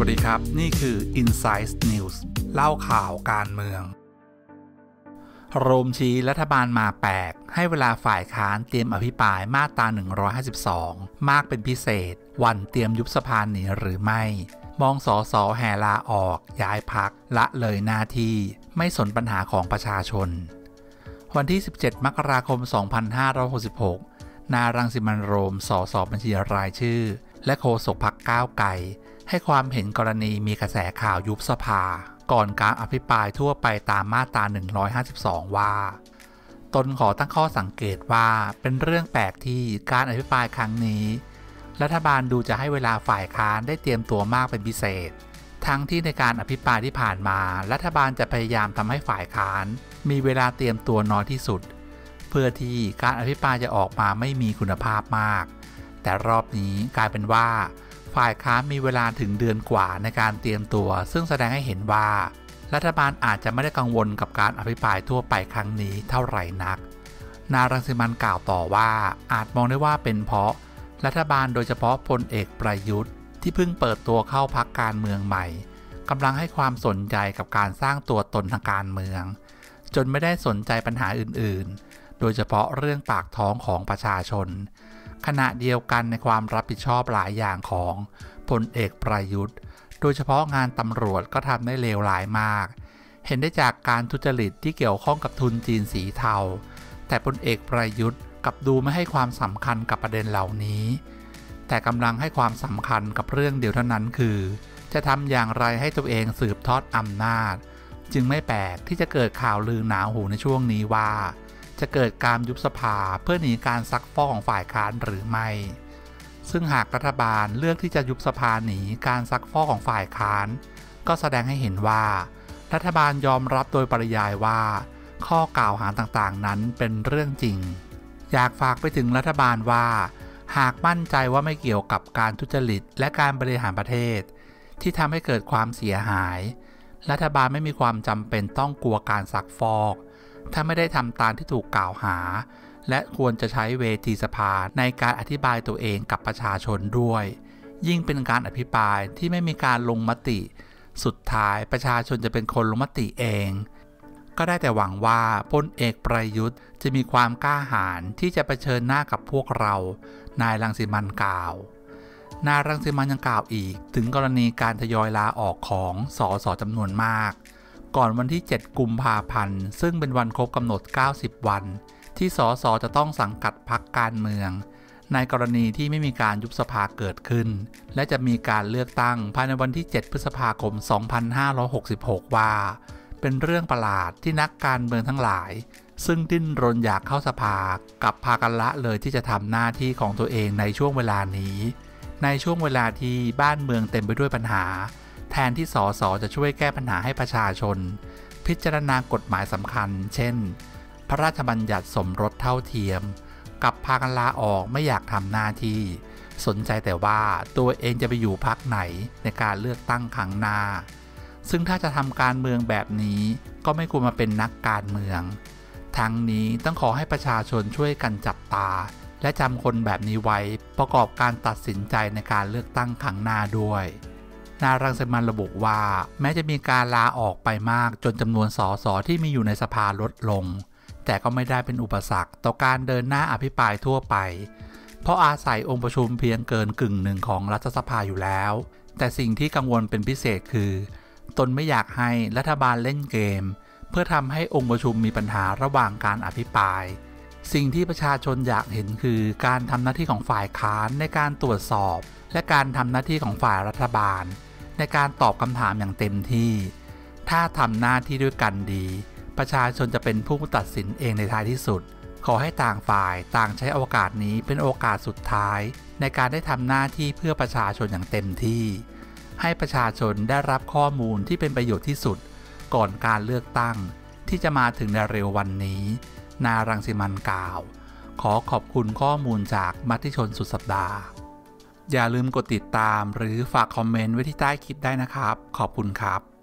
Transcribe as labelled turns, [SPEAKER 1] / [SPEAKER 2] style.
[SPEAKER 1] ดีครับนี่คือ Insight News เล่าข่าวการเมืองโรมชี้รัฐบาลมาแปลกให้เวลาฝ่ายค้านเตรียมอภิปรายมาตรา152มากเป็นพิเศษวันเตรียมยุบสภาหนีหรือไม่มองสสแห่ลาออกย้ายพรรคละเลยหน้าที่ไม่สนปัญหาของประชาชนวันที่17มกราคม2566นายรังสิมันต์โรมสสบัญชีรายชื่อและโฆษกพรรคก้าวไกลให้ความเห็นกรณีมีกระแสข่าวยุบสภาก่อนการอภิปรายทั่วไปตามมาตรา152ว่าตนขอตั้งข้อสังเกตว่าเป็นเรื่องแปลกที่การอภิปรายครั้งนี้รัฐบาลดูจะให้เวลาฝ่ายค้านได้เตรียมตัวมากเป็นพิเศษทั้งที่ในการอภิปรายที่ผ่านมารัฐบาลจะพยายามทำให้ฝ่ายค้านมีเวลาเตรียมตัวน้อยที่สุดเพื่อที่การอภิปรายจะออกมาไม่มีคุณภาพมากแต่รอบนี้กลายเป็นว่าฝ่ายค้านมีเวลาถึงเดือนกว่าในการเตรียมตัวซึ่งแสดงให้เห็นว่ารัฐบาลอาจจะไม่ได้กังวลกับการอภิปรายทั่วไปครั้งนี้เท่าไหร่นักนายรังสิมันต์กล่าวต่อว่าอาจมองได้ว่าเป็นเพราะรัฐบาลโดยเฉพาะพลเอกประยุทธ์ที่เพิ่งเปิดตัวเข้าพรรคการเมืองใหม่กำลังให้ความสนใจกับการสร้างตัวตนทางการเมืองจนไม่ได้สนใจปัญหาอื่นๆโดยเฉพาะเรื่องปากท้องของประชาชนขณะเดียวกันในความรับผิดชอบหลายอย่างของพลเอกประยุทธ์โดยเฉพาะงานตำรวจก็ทำได้เลวร้ายมากเห็นได้จากการทุจริตที่เกี่ยวข้องกับทุนจีนสีเทาแต่พลเอกประยุทธ์กลับดูไม่ให้ความสำคัญกับประเด็นเหล่านี้แต่กำลังให้ความสำคัญกับเรื่องเดียวเท่านั้นคือจะทำอย่างไรให้ตัวเองสืบทอดอำนาจจึงไม่แปลกที่จะเกิดข่าวลือหนาหูในช่วงนี้ว่าจะเกิดการยุบสภาเพื่อหนีการซักฟอกของฝ่ายค้านหรือไม่ซึ่งหากรัฐบาลเลือกที่จะยุบสภาหนีการซักฟอกของฝ่ายค้านก็แสดงให้เห็นว่ารัฐบาลยอมรับโดยปริยายว่าข้อกล่าวหาต่างๆนั้นเป็นเรื่องจริงอยากฝากไปถึงรัฐบาลว่าหากมั่นใจว่าไม่เกี่ยวกับการทุจริตและการบริหารประเทศที่ทำให้เกิดความเสียหายรัฐบาลไม่มีความจำเป็นต้องกลัวการซักฟอกถ้าไม่ได้ทำตามที่ถูกกล่าวหาและควรจะใช้เวทีสภาในการอธิบายตัวเองกับประชาชนด้วยยิ่งเป็นการอภิปรายที่ไม่มีการลงมติสุดท้ายประชาชนจะเป็นคนลงมติเองก็ได้แต่หวังว่าพลเอกประยุทธ์จะมีความกล้าหาญที่จะเผชิญหน้ากับพวกเรานายรังสิมันต์กล่าวนายรังสิมันต์ยังกล่าวอีกถึงกรณีการทยอยลาออกของสสจำนวนมากก่อนวันที่7กุมภาพันธ์ซึ่งเป็นวันครบกำหนด90วันที่สสจะต้องสังกัดพรรคการเมืองในกรณีที่ไม่มีการยุบสภาเกิดขึ้นและจะมีการเลือกตั้งภายในวันที่7พฤษภาคม2566ว่าเป็นเรื่องประหลาดที่นักการเมืองทั้งหลายซึ่งดิ้นรนอยากเข้าสภากับพากันละเลยที่จะทำหน้าที่ของตัวเองในช่วงเวลานี้ในช่วงเวลาที่บ้านเมืองเต็มไปด้วยปัญหาแทนที่สสจะช่วยแก้ปัญหาให้ประชาชนพิจารณากฎหมายสำคัญเช่นพระราชบัญญัติสมรสเท่าเทียมกับพากันลาออกไม่อยากทำหน้าที่สนใจแต่ว่าตัวเองจะไปอยู่พรรคไหนในการเลือกตั้งครั้งหน้าซึ่งถ้าจะทำการเมืองแบบนี้ก็ไม่ควรมาเป็นนักการเมืองทั้งนี้ต้องขอให้ประชาชนช่วยกันจับตาและจำคนแบบนี้ไว้ประกอบการตัดสินใจในการเลือกตั้งครั้งหน้าด้วยนายรังสิมันต์ระบุว่าแม้จะมีการลาออกไปมากจนจำนวนสสที่มีอยู่ในสภาลดลงแต่ก็ไม่ได้เป็นอุปสรรคต่อการเดินหน้าอภิปรายทั่วไปเพราะอาศัยองค์ประชุมเพียงเกินกึ่งหนึ่งของรัฐสภาอยู่แล้วแต่สิ่งที่กังวลเป็นพิเศษคือตนไม่อยากให้รัฐบาลเล่นเกมเพื่อทำให้องค์ประชุมมีปัญหาระหว่างการอภิปรายสิ่งที่ประชาชนอยากเห็นคือการทำหน้าที่ของฝ่ายค้านในการตรวจสอบและการทำหน้าที่ของฝ่ายรัฐบาลในการตอบคำถามอย่างเต็มที่ถ้าทำหน้าที่ด้วยกันดีประชาชนจะเป็นผู้ตัดสินเองในท้ายที่สุดขอให้ต่างฝ่ายต่างใช้โอกาสนี้เป็นโอกาสสุดท้ายในการได้ทำหน้าที่เพื่อประชาชนอย่างเต็มที่ให้ประชาชนได้รับข้อมูลที่เป็นประโยชน์ที่สุดก่อนการเลือกตั้งที่จะมาถึงในเร็ววันนี้นายรังสิมันต์กล่าวขอขอบคุณข้อมูลจากมติชนสุดสัปดาห์อย่าลืมกดติดตามหรือฝากคอมเมนต์ไว้ที่ใต้คลิปได้นะครับขอบคุณครับ